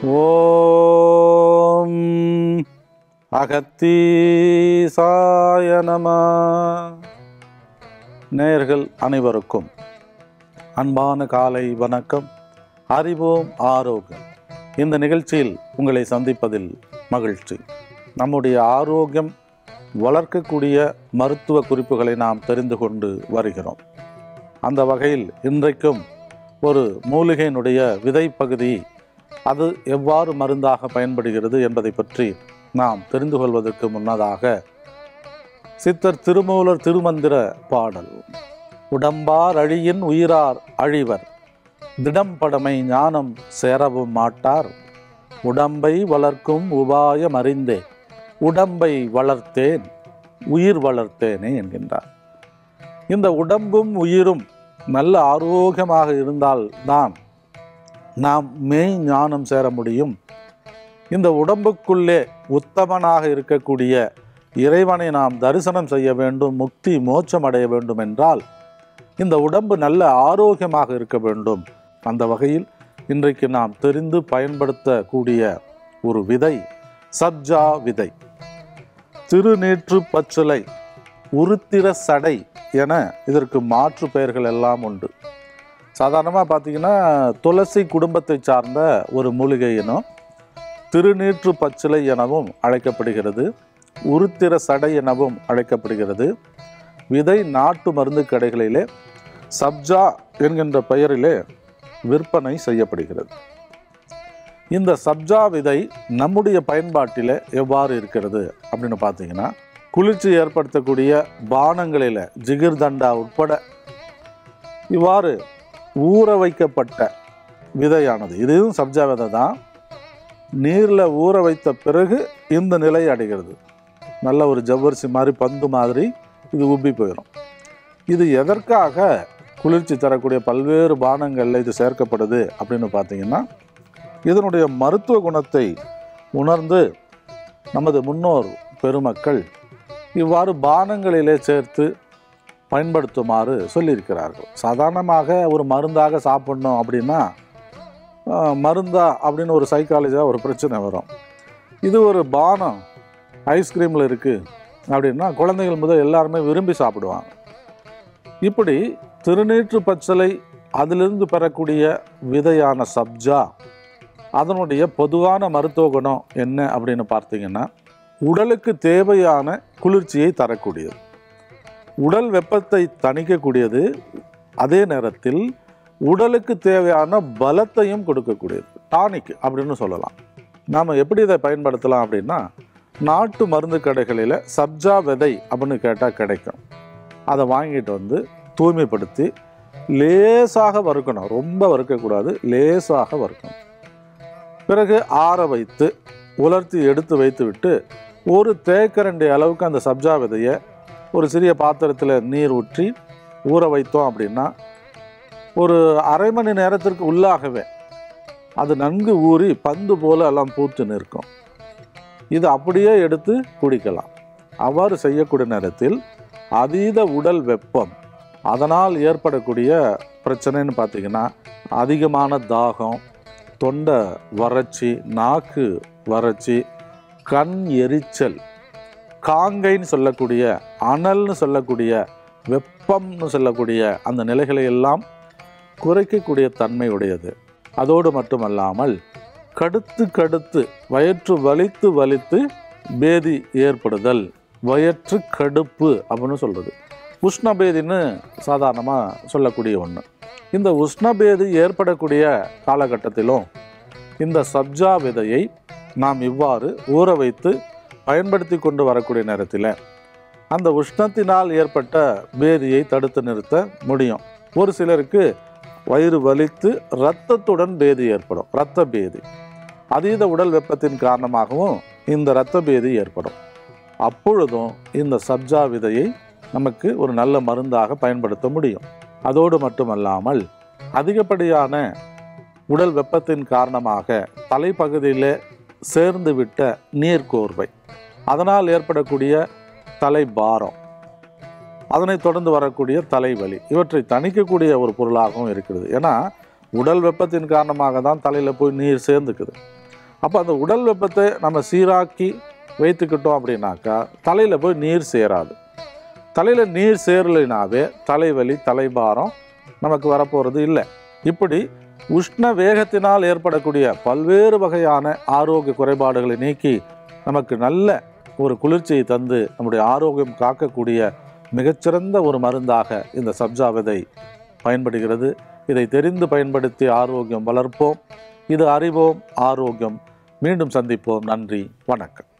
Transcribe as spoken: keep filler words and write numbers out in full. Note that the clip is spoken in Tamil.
ஓம் அகத்தீசாய நம. நேயர்கள் அனைவருக்கும் அன்பான காலை வணக்கம். அறிவோம் ஆரோக்கியம். இந்த நிகழ்ச்சியில் உங்களை சந்திப்பதில் மகிழ்ச்சி. நம்முடைய ஆரோக்கியம் வளர்க்கக்கூடிய மருத்துவ குறிப்புகளை நாம் தெரிந்து கொண்டு வருகிறோம். அந்த வகையில் இன்றைக்கும் ஒரு மூலிகையினுடைய விதை பகுதி அது எவ்வாறு மருந்தாக பயன்படுகிறது என்பதை பற்றி நாம் தெரிந்து கொள்வதற்கு முன்னதாக சித்தர் திருமூலர் திருமந்திர பாடல். உடம்பார் அழியின் உயிரார் அழிவர், திடம்படமை ஞானம் சேரவும் மாட்டார், உடம்பை வளர்க்கும் உபாயம் அறிந்தே உடம்பை வளர்த்தேன் உயிர் வளர்த்தேனே என்கின்றார். இந்த உடம்பும் உயிரும் நல்ல ஆரோக்கியமாக இருந்தால்தான் நாம் மெய் ஞானம் சேர முடியும். இந்த உடம்புக்குள்ளே உத்தமனாக இருக்கக்கூடிய இறைவனை நாம் தரிசனம் செய்ய வேண்டும், முக்தி மோட்சம் அடைய வேண்டும் என்றால் இந்த உடம்பு நல்ல ஆரோக்கியமாக இருக்க வேண்டும். அந்த வகையில் இன்றைக்கு நாம் தெரிந்து பயன்படுத்தக்கூடிய ஒரு விதை சப்ஜா விதை. திருநீற்று பச்சிலை, உருத்திர சடை என இதற்கு மாற்று பெயர்கள் எல்லாம் உண்டு. சாதாரணமாக பார்த்திங்கன்னா துளசி குடும்பத்தை சார்ந்த ஒரு மூலிகை இனம் திருநீற்று பச்சிலை எனவும் அழைக்கப்படுகிறது, உருத்திர சடை எனவும் அழைக்கப்படுகிறது. விதை நாட்டு மருந்து கடைகளிலே சப்ஜா என்கின்ற பெயரிலே விற்பனை செய்யப்படுகிறது. இந்த சப்ஜா விதை நம்முடைய பயன்பாட்டில் எவ்வாறு இருக்கிறது அப்படின்னு பார்த்தீங்கன்னா, குளிர்ச்சி ஏற்படுத்தக்கூடிய பானங்களில் ஜிகிர்தண்டா உட்பட இவ்வாறு ஊற வைக்கப்பட்ட விதையானது, இதுவும் சப்ஜா விதை தான், நீரில் ஊற வைத்த பிறகு இந்த நிலை அடைகிறது. நல்ல ஒரு ஜவ்வரிசி மாதிரி பந்து மாதிரி இது உப்பி போயிடும். இது எதற்காக குளிர்ச்சி தரக்கூடிய பல்வேறு பானங்களில் இது சேர்க்கப்படுது அப்படின்னு பார்த்தீங்கன்னா, இதனுடைய மருத்துவ குணத்தை உணர்ந்து நமது முன்னோர் பெருமக்கள் இவ்வாறு பானங்களிலே சேர்த்து பயன்படுத்துமாறு சொல்லியிருக்கிறார்கள். சாதாரணமாக ஒரு மருந்தாக சாப்பிட்ணும் அப்படின்னா மருந்தா அப்படின்னு ஒரு சைக்காலஜியாக ஒரு பிரச்சனை வரும். இது ஒரு பானம் ஐஸ்கிரீமில் இருக்குது அப்படின்னா குழந்தைகள் முதல் எல்லாருமே விரும்பி சாப்பிடுவாங்க. இப்படி திருநீற்று பச்சிலை அதிலிருந்து பெறக்கூடிய விதையான சப்ஜா அதனுடைய பொதுவான மருத்துவ குணம் என்ன அப்படின்னு பார்த்தீங்கன்னா, உடலுக்கு தேவையான குளிர்ச்சியை தரக்கூடியது, உடல் வெப்பத்தை தணிக்கக்கூடியது, அதே நேரத்தில் உடலுக்கு தேவையான பலத்தையும் கொடுக்கக்கூடியது, டானிக் அப்படின்னு சொல்லலாம். நாம் எப்படி இதை பயன்படுத்தலாம் அப்படின்னா, நாட்டு மருந்து கடைகளில் சப்ஜா விதை அப்படின்னு கேட்டால் கிடைக்கும். அதை வாங்கிட்டு வந்து தூய்மைப்படுத்தி லேசாக வறுக்கணும், ரொம்ப வறுக்கக்கூடாது, லேசாக வறுக்கணும். பிறகு ஆற வைத்து உலர்த்தி எடுத்து வைத்து விட்டு ஒரு தேக்கரண்டி அளவுக்கு அந்த சப்ஜா விதையை ஒரு சிறிய பாத்திரத்தில் நீர் ஊற்றி ஊற வைத்தோம் அப்படின்னா ஒரு அரை மணி நேரத்திற்கு உள்ளாகவே அது நன்கு ஊறி பந்து போல எல்லாம் பூத்து நிற்கும். இது அப்படியே எடுத்து குடிக்கலாம். அவ்வாறு செய்யக்கூடிய நேரத்தில் அதீத உடல் வெப்பம், அதனால் ஏற்படக்கூடிய பிரச்சனைன்னு பார்த்திங்கன்னா அதிகமான தாகம், தொண்டை வறட்சி, நாக்கு வறட்சி, கண் எரிச்சல், காங்கைன்னு சொல்லக்கூடிய அனல்னு சொல்லக்கூடிய வெப்பம்னு சொல்லக்கூடிய அந்த நிலைகளை எல்லாம் குறைக்கக்கூடிய தன்மை உடையது. அதோடு மட்டுமல்லாமல் கடுத்து கடுத்து வயிற்று வலித்து வலித்து பேதி ஏற்படுதல், வயிற்று கடுப்பு அப்படின்னு சொல்கிறது, உஷ்ணபேதின்னு சாதாரணமாக சொல்லக்கூடிய ஒன்று. இந்த உஷ்ணபேதி ஏற்படக்கூடிய காலகட்டத்திலும் இந்த சப்ஜா விதையை நாம் இவ்வாறு ஊற வைத்து பயன்படுத்தி கொண்டு வரக்கூடிய நேரத்தில் அந்த உஷ்ணத்தினால் ஏற்பட்ட பேதியை தடுத்து நிறுத்த முடியும். ஒரு சிலருக்கு வயிறு வலித்து இரத்தத்துடன் பேதி ஏற்படும், இரத்த பேதி, அதீத உடல் வெப்பத்தின் காரணமாகவும் இந்த இரத்த பேதி ஏற்படும். அப்பொழுதும் இந்த சப்ஜா விதையை நமக்கு ஒரு நல்ல மருந்தாக பயன்படுத்த முடியும். அதோடு மட்டுமல்லாமல் அதிகப்படியான உடல் வெப்பத்தின் காரணமாக தலைப்பகுதியில் சேர்ந்து விட்ட நீர்க்கோர்வை, அதனால் ஏற்படக்கூடிய தலை பாரம், அதனைத் தொடர்ந்து வரக்கூடிய தலைவலி, இவற்றை தணிக்கக்கூடிய ஒரு பொருளாகவும் இருக்கிறது. ஏன்னா உடல் வெப்பத்தின் காரணமாக தான் தலையில் போய் நீர் சேர்ந்துக்குது. அப்போ அந்த உடல் வெப்பத்தை நம்ம சீராக்கி வைத்துக்கிட்டோம் அப்படின்னாக்கா தலையில் போய் நீர் சேராது. தலையில் நீர் சேரலைனாவே தலைவலி தலைபாரம் நமக்கு வரப்போகிறது இல்லை. இப்படி உஷ்ண வேகத்தினால் ஏற்படக்கூடிய பல்வேறு வகையான ஆரோக்கிய குறைபாடுகளை நீக்கி நமக்கு நல்ல ஒரு குளிர்ச்சியை தந்து நம்முடைய ஆரோக்கியம் காக்கக்கூடிய மிகச்சிறந்த ஒரு மருந்தாக இந்த சப்ஜா விதை பயன்படுகிறது. இதை தெரிந்து பயன்படுத்தி ஆரோக்கியம் வளர்ப்போம். இது அறிவோம் ஆரோக்கியம். மீண்டும் சந்திப்போம். நன்றி, வணக்கம்.